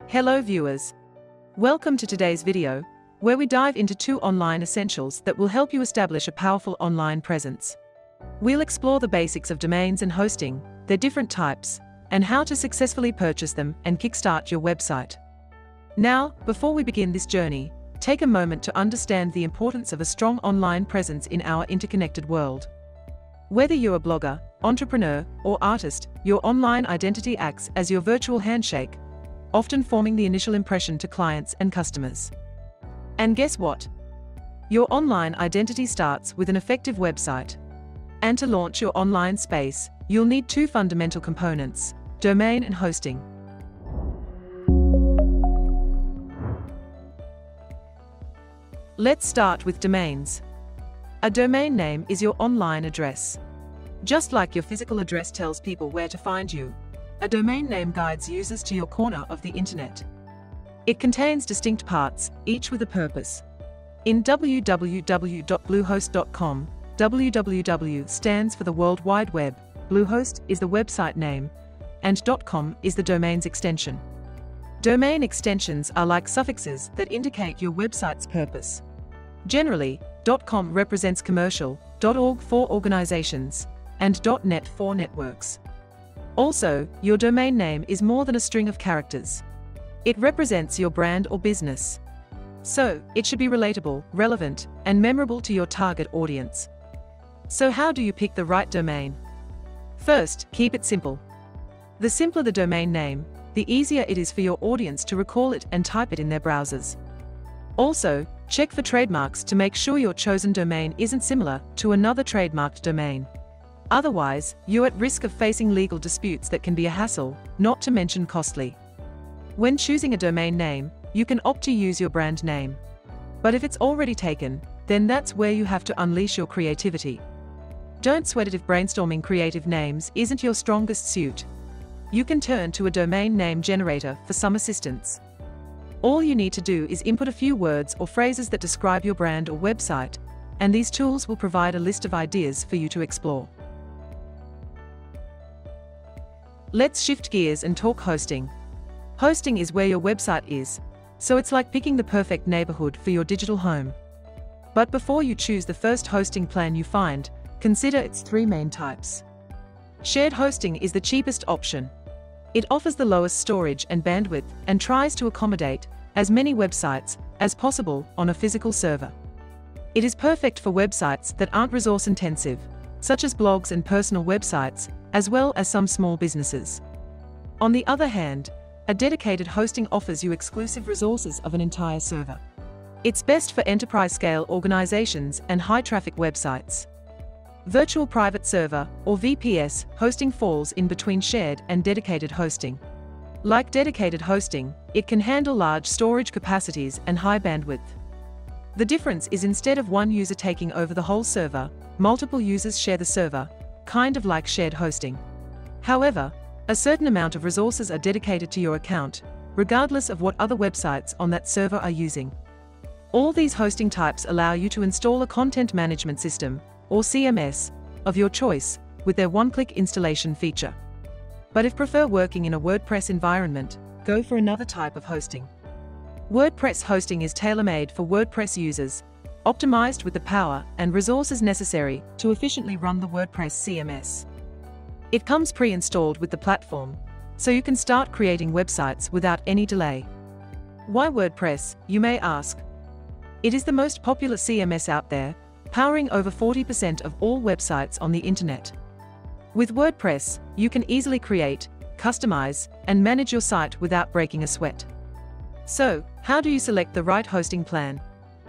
Hello viewers. Welcome to today's video, where we dive into 2 online essentials that will help you establish a powerful online presence. We'll explore the basics of domains and hosting, their different types, and how to successfully purchase them and kickstart your website. Now, before we begin this journey, take a moment to understand the importance of a strong online presence in our interconnected world. Whether you're a blogger, entrepreneur, or artist, your online identity acts as your virtual handshake, often forming the initial impression to clients and customers. And guess what? Your online identity starts with an effective website. And to launch your online space, you'll need 2 fundamental components: domain and hosting. Let's start with domains. A domain name is your online address. Just like your physical address tells people where to find you, a domain name guides users to your corner of the internet. It contains distinct parts, each with a purpose. In www.bluehost.com, www stands for the World Wide Web, Bluehost is the website name, and .com is the domain's extension. Domain extensions are like suffixes that indicate your website's purpose. Generally, .com represents commercial, .org for organizations, and .net for networks. Also, your domain name is more than a string of characters. It represents your brand or business. So, it should be relatable, relevant, and memorable to your target audience. So how do you pick the right domain? First, keep it simple. The simpler the domain name, the easier it is for your audience to recall it and type it in their browsers. Also, check for trademarks to make sure your chosen domain isn't similar to another trademarked domain. Otherwise, you're at risk of facing legal disputes that can be a hassle, not to mention costly. When choosing a domain name, you can opt to use your brand name. But if it's already taken, then that's where you have to unleash your creativity. Don't sweat it if brainstorming creative names isn't your strongest suit. You can turn to a domain name generator for some assistance. All you need to do is input a few words or phrases that describe your brand or website, and these tools will provide a list of ideas for you to explore. Let's shift gears and talk hosting. Hosting is where your website is, so it's like picking the perfect neighborhood for your digital home. But before you choose the first hosting plan you find, consider its 3 main types. Shared hosting is the cheapest option. It offers the lowest storage and bandwidth and tries to accommodate as many websites as possible on a physical server. It is perfect for websites that aren't resource-intensive, such as blogs and personal websites, as well as some small businesses. On the other hand, a dedicated hosting offers you exclusive resources of an entire server. It's best for enterprise-scale organizations and high-traffic websites. Virtual Private Server, or VPS, hosting falls in between shared and dedicated hosting. Like dedicated hosting, it can handle large storage capacities and high bandwidth. The difference is instead of one user taking over the whole server, multiple users share the server, kind of like shared hosting. However, a certain amount of resources are dedicated to your account, regardless of what other websites on that server are using. All these hosting types allow you to install a content management system, or CMS, of your choice, with their one-click installation feature. But if prefer working in a WordPress environment, go for another type of hosting. WordPress hosting is tailor-made for WordPress users, optimized with the power and resources necessary to efficiently run the WordPress CMS. It comes pre-installed with the platform, so you can start creating websites without any delay. Why WordPress, you may ask? It is the most popular CMS out there, powering over 40% of all websites on the internet. With WordPress, you can easily create, customize, and manage your site without breaking a sweat. So, how do you select the right hosting plan?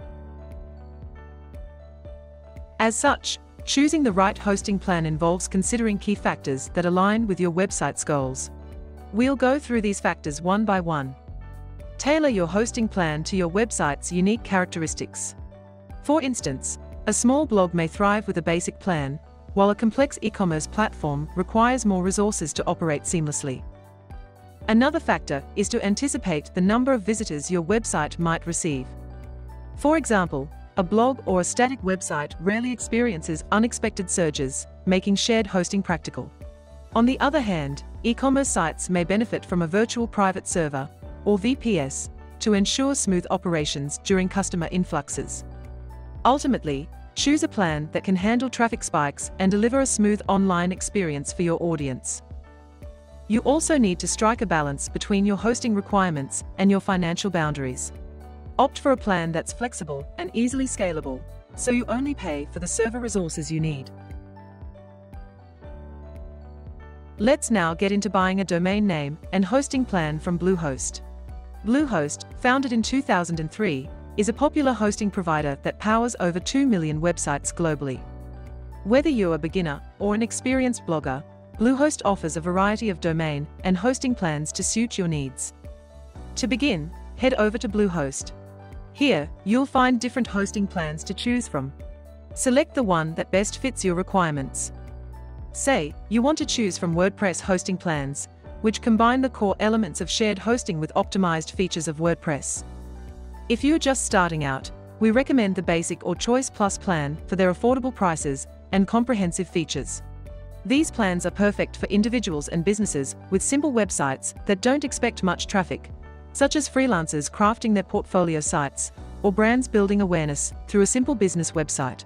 As such, choosing the right hosting plan involves considering key factors that align with your website's goals. We'll go through these factors one by one. Tailor your hosting plan to your website's unique characteristics. For instance, a small blog may thrive with a basic plan, while a complex e-commerce platform requires more resources to operate seamlessly. Another factor is to anticipate the number of visitors your website might receive. For example, a blog or a static website rarely experiences unexpected surges, making shared hosting practical. On the other hand, e-commerce sites may benefit from a virtual private server, or VPS, to ensure smooth operations during customer influxes. Ultimately, choose a plan that can handle traffic spikes and deliver a smooth online experience for your audience. You also need to strike a balance between your hosting requirements and your financial boundaries. Opt for a plan that's flexible and easily scalable, so you only pay for the server resources you need. Let's now get into buying a domain name and hosting plan from Bluehost. Bluehost, founded in 2003, is a popular hosting provider that powers over 2 million websites globally. Whether you're a beginner or an experienced blogger, Bluehost offers a variety of domain and hosting plans to suit your needs. To begin, head over to Bluehost. Here, you'll find different hosting plans to choose from. Select the one that best fits your requirements. Say, you want to choose from WordPress hosting plans, which combine the core elements of shared hosting with optimized features of WordPress. If you're just starting out, we recommend the Basic or Choice Plus plan for their affordable prices and comprehensive features. These plans are perfect for individuals and businesses with simple websites that don't expect much traffic, such as freelancers crafting their portfolio sites, or brands building awareness through a simple business website.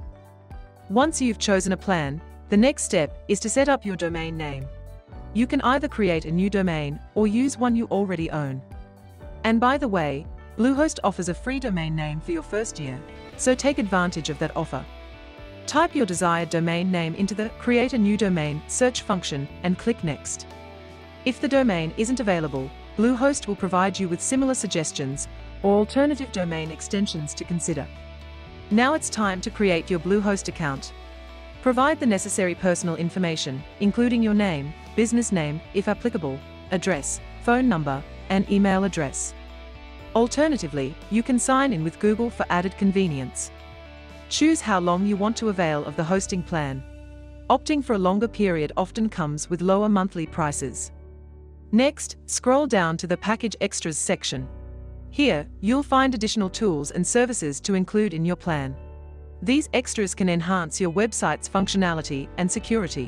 Once you've chosen a plan, the next step is to set up your domain name. You can either create a new domain or use one you already own. And by the way, Bluehost offers a free domain name for your first year, so take advantage of that offer. Type your desired domain name into the Create a New Domain search function and click Next. If the domain isn't available, Bluehost will provide you with similar suggestions or alternative domain extensions to consider. Now it's time to create your Bluehost account. Provide the necessary personal information, including your name, business name, if applicable, address, phone number, and email address. Alternatively, you can sign in with Google for added convenience. Choose how long you want to avail of the hosting plan. Opting for a longer period often comes with lower monthly prices. Next, scroll down to the Package Extras section. Here, you'll find additional tools and services to include in your plan. These extras can enhance your website's functionality and security.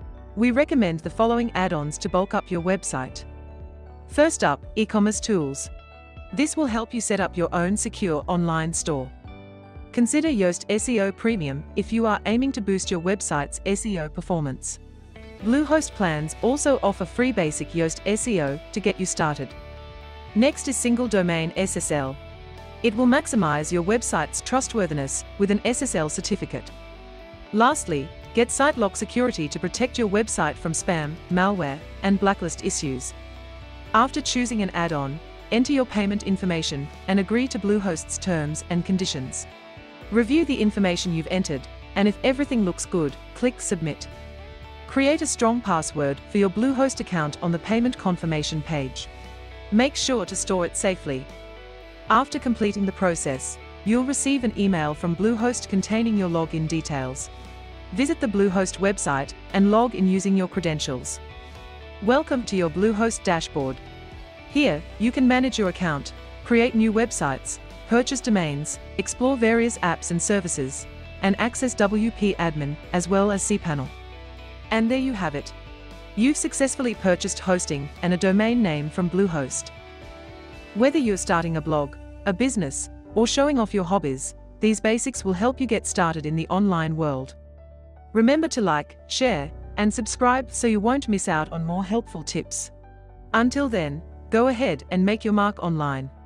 We recommend the following add-ons to bulk up your website. First up, e-commerce tools. This will help you set up your own secure online store. Consider Yoast SEO Premium if you are aiming to boost your website's SEO performance. Bluehost plans also offer free basic Yoast SEO to get you started. Next is Single Domain SSL. It will maximize your website's trustworthiness with an SSL certificate. Lastly, get SiteLock Security to protect your website from spam, malware, and blacklist issues. After choosing an add-on, enter your payment information and agree to Bluehost's terms and conditions. Review the information you've entered, and if everything looks good, click Submit. Create a strong password for your Bluehost account on the payment confirmation page. Make sure to store it safely. After completing the process, you'll receive an email from Bluehost containing your login details. Visit the Bluehost website and log in using your credentials. Welcome to your Bluehost dashboard. Here, you can manage your account, create new websites, purchase domains, explore various apps and services, and access WP Admin as well as cPanel. And there you have it. You've successfully purchased hosting and a domain name from Bluehost. Whether you're starting a blog, a business, or showing off your hobbies, these basics will help you get started in the online world. Remember to like, share, and subscribe so you won't miss out on more helpful tips. Until then, go ahead and make your mark online.